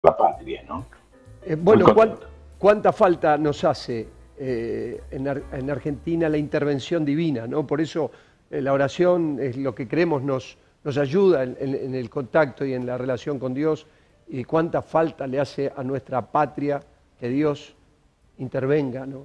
la patria, ¿no? Muy Bueno, contento. ¿cuánta falta nos hace en Argentina la intervención divina, ¿no? Por eso la oración es lo que creemos nos ayuda en el contacto y en la relación con Dios. Y cuánta falta le hace a nuestra patria que Dios intervenga, ¿no?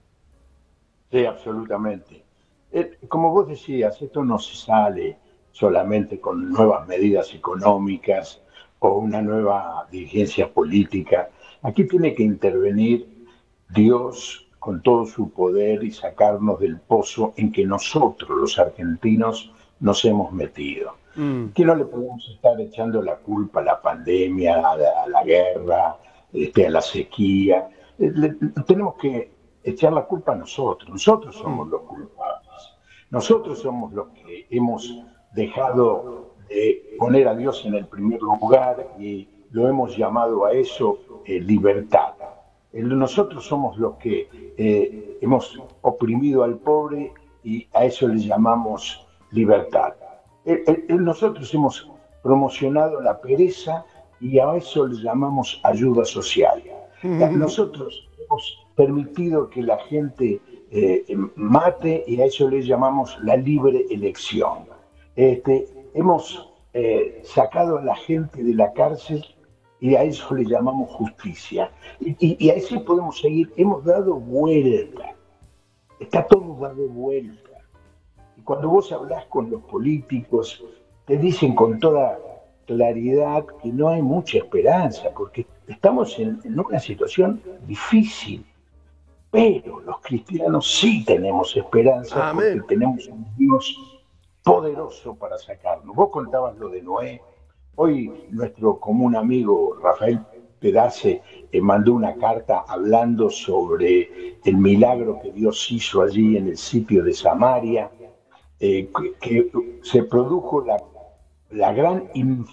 Sí, absolutamente. Como vos decías, esto no se sale solamente con nuevas medidas económicas o una nueva dirigencia política. Aquí tiene que intervenir Dios con todo su poder y sacarnos del pozo en que nosotros, los argentinos, nos hemos metido. Mm, Que no le podemos estar echando la culpa a la pandemia, a la guerra, a la sequía. Tenemos que echar la culpa a nosotros. Nosotros mm. somos los culpables. Nosotros somos los que hemos dejado de poner a Dios en el primer lugar y lo hemos llamado a eso libertad. Nosotros somos los que hemos oprimido al pobre y a eso le llamamos libertad. Nosotros hemos promocionado la pereza y a eso le llamamos ayuda social. Nosotros hemos permitido que la gente mate y a eso le llamamos la libre elección. Hemos sacado a la gente de la cárcel y a eso le llamamos justicia. Y así podemos seguir. Hemos dado vuelta. Está todo dado vuelta. Y cuando vos hablás con los políticos, te dicen con toda claridad que no hay mucha esperanza, porque estamos en una situación difícil. Pero los cristianos sí tenemos esperanza porque Amén. tenemos un Dios poderoso para sacarnos. Vos contabas lo de Noé. Hoy nuestro común amigo Rafael Pedace mandó una carta hablando sobre el milagro que Dios hizo allí en el sitio de Samaria, que se produjo la gran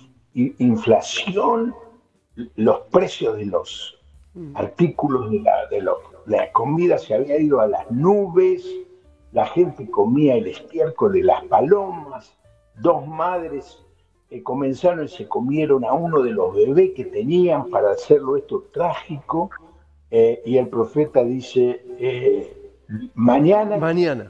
inflación, los precios de los artículos de la comida se había ido a las nubes, la gente comía el estiércol de las palomas, dos madres comenzaron y se comieron a uno de los bebés que tenían para hacerlo esto trágico, y el profeta dice, mañana, Mañana.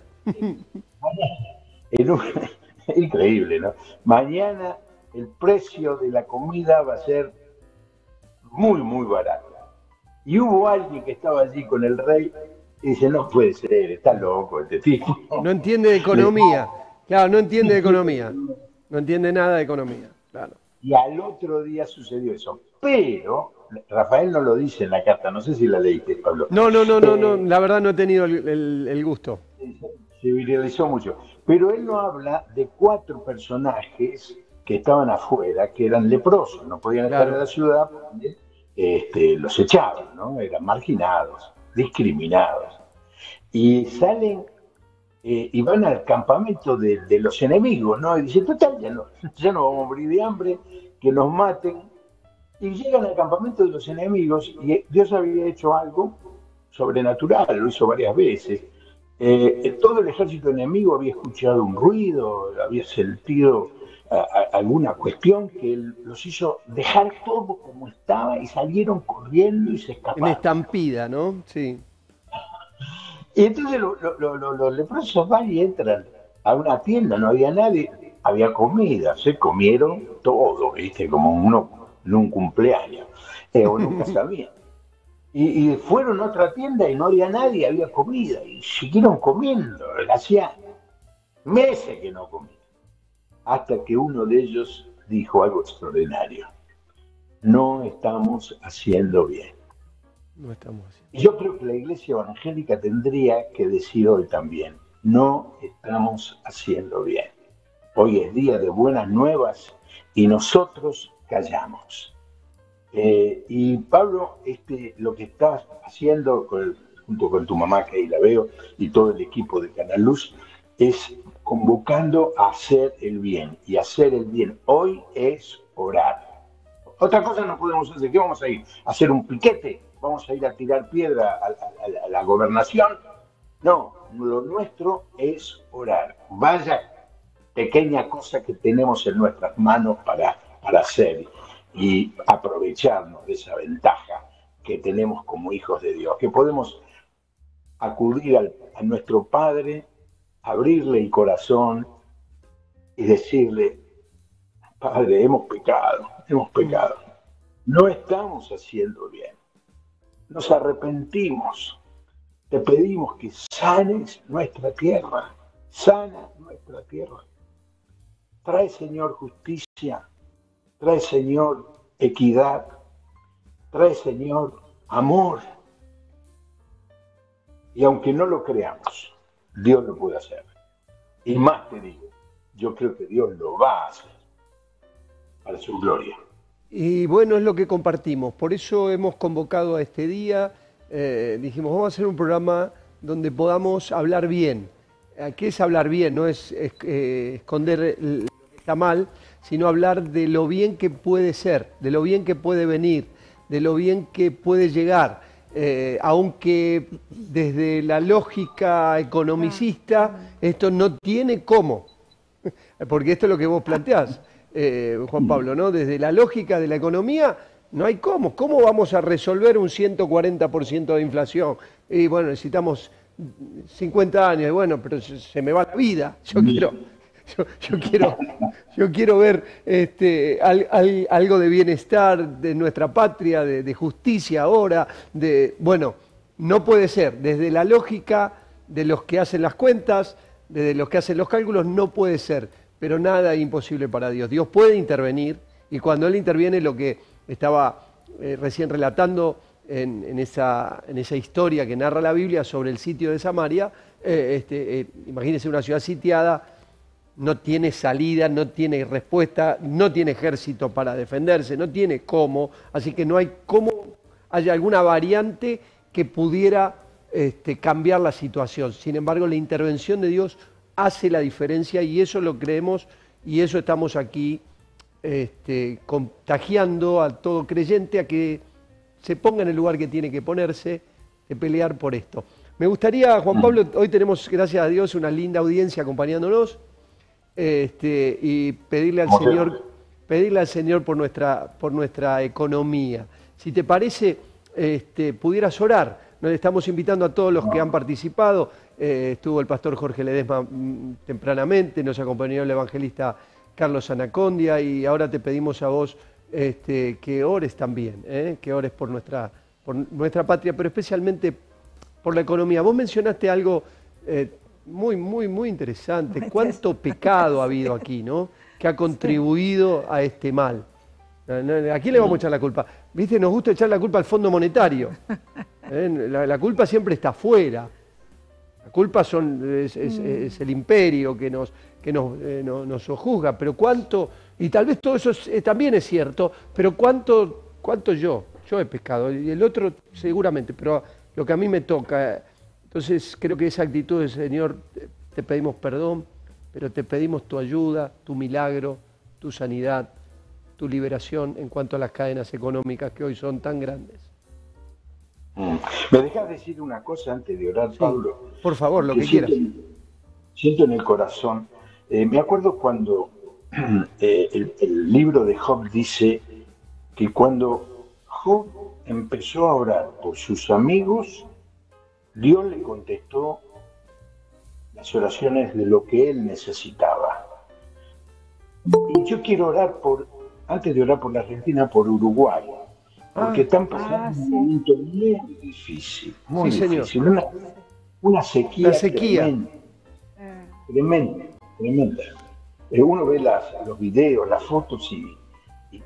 en un, increíble, ¿no? Mañana el precio de la comida va a ser muy, muy barato. Y hubo alguien que estaba allí con el rey y dice, no puede ser, está loco este tipo. No entiende de Le- economía. Claro, no entiende de economía. No entiende nada de economía. Claro. Y al otro día sucedió eso. Pero, Rafael no lo dice en la carta, no sé si la leíste, Pablo. No, no, no, no, no. Eh, La verdad no he tenido el gusto. se viralizó mucho. Pero él no habla de cuatro personajes que estaban afuera, que eran leprosos, no podían estar en Claro. la ciudad porque los echaban, ¿no? Eran marginados, discriminados. Y salen y van al campamento de los enemigos, ¿no? Y dicen, total, ya no vamos a morir de hambre, que nos maten. Y llegan al campamento de los enemigos y Dios había hecho algo sobrenatural, lo hizo varias veces. Todo el ejército enemigo había escuchado un ruido, había sentido alguna cuestión que los hizo dejar todo como estaba y salieron corriendo y se En escaparon. estampida, ¿no? Sí. Y entonces los leprosos van y entran a una tienda, no había nadie, había comida, se comieron todo, ¿viste? Como uno en un cumpleaños o en un casamiento. Y fueron a otra tienda y no había nadie, había comida, y siguieron comiendo, hacía meses que no comían, hasta que uno de ellos dijo algo extraordinario, no estamos haciendo bien. No estamos haciendo. Y yo creo que la iglesia evangélica tendría que decir hoy también, no estamos haciendo bien. Hoy es día de buenas nuevas y nosotros callamos. Y Pablo, lo que estás haciendo junto con tu mamá, que ahí la veo, y todo el equipo de Canal Luz, es convocando a hacer el bien. Y hacer el bien hoy es orar. Otra cosa no podemos hacer. ¿Qué vamos a ir? ¿A hacer un piquete? ¿Vamos a ir a tirar piedra a la gobernación? No, lo nuestro es orar. Vaya pequeña cosa que tenemos en nuestras manos para hacer. y aprovecharnos de esa ventaja que tenemos como hijos de Dios, que podemos acudir a nuestro Padre, abrirle el corazón y decirle: Padre, hemos pecado, no estamos haciendo bien, nos arrepentimos, te pedimos que sanes nuestra tierra, sana nuestra tierra. Trae, Señor, justicia, trae, Señor, equidad, trae, Señor, amor. Y aunque no lo creamos, Dios lo puede hacer. Y más te digo, yo creo que Dios lo va a hacer para su gloria. Y bueno, es lo que compartimos. Por eso hemos convocado a este día. Dijimos, vamos a hacer un programa donde podamos hablar bien. ¿Qué es hablar bien? No es esconder lo que está mal, sino hablar de lo bien que puede ser, de lo bien que puede venir, de lo bien que puede llegar. Aunque desde la lógica economicista esto no tiene cómo, porque esto es lo que vos planteás, Juan Pablo, ¿no? Desde la lógica de la economía no hay cómo. ¿Cómo vamos a resolver un 140% de inflación? Y bueno, necesitamos 50 años, y bueno, pero se me va la vida. Yo quiero ver algo de bienestar de nuestra patria, de justicia ahora, bueno, no puede ser. Desde la lógica de los que hacen las cuentas, desde los que hacen los cálculos, no puede ser. Pero nada es imposible para Dios. Dios puede intervenir, y cuando Él interviene, lo que estaba recién relatando en esa historia que narra la Biblia sobre el sitio de Samaria, imagínense una ciudad sitiada, no tiene salida, no tiene respuesta, no tiene ejército para defenderse, no tiene cómo, así que no hay cómo haya alguna variante que pudiera cambiar la situación. Sin embargo, la intervención de Dios hace la diferencia, y eso lo creemos, y eso estamos aquí contagiando a todo creyente a que se ponga en el lugar que tiene que ponerse, de pelear por esto. Me gustaría, Juan Pablo, hoy tenemos, gracias a Dios, una linda audiencia acompañándonos, y pedirle al Señor por nuestra economía. Si te parece, pudieras orar. Nos estamos invitando a todos los que han participado. Estuvo el pastor Jorge Ledesma tempranamente, nos acompañó el evangelista Carlos Anacondia, y ahora te pedimos a vos que ores también, que ores por nuestra patria, pero especialmente por la economía. Vos mencionaste algo muy interesante. ¿Cuánto pecado ha habido aquí, no? Que ha contribuido a este mal. ¿A quién le vamos a echar la culpa? ¿Viste? Nos gusta echar la culpa al Fondo Monetario. La culpa siempre está afuera. La culpa es el imperio que nos sojuzga. Pero cuánto, y tal vez todo eso también es cierto, pero cuánto yo he pecado, y el otro seguramente, pero lo que a mí me toca. Entonces creo que esa actitud de Señor, te pedimos perdón, pero te pedimos tu ayuda, tu milagro, tu sanidad, tu liberación en cuanto a las cadenas económicas que hoy son tan grandes. ¿Me dejas decir una cosa antes de orar, sí, Pablo? Por favor, lo que quieras. Siento en el corazón. Me acuerdo cuando el libro de Job dice que cuando Job empezó a orar por sus amigos, Dios le contestó las oraciones de lo que él necesitaba. Y yo quiero orar antes de orar por la Argentina, por Uruguay, porque están pasando un momento muy difícil, muy difícil. Una sequía, tremenda. Uno ve los videos, las fotos y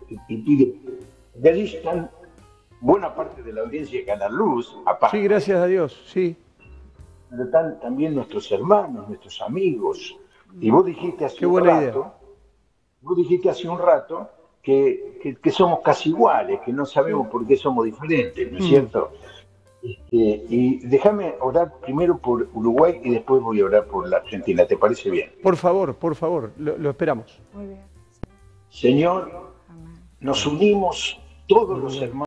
de allí están buena parte de la audiencia de Canal Luz, aparte. Sí, gracias a Dios, sí. Pero están también nuestros hermanos, nuestros amigos. Y vos dijiste hace un rato que somos casi iguales, que no sabemos por qué somos diferentes, ¿no es cierto? Y déjame orar primero por Uruguay y después voy a orar por la Argentina. ¿Te parece bien? Por favor, lo esperamos. Muy bien. Señor, nos unimos todos los hermanos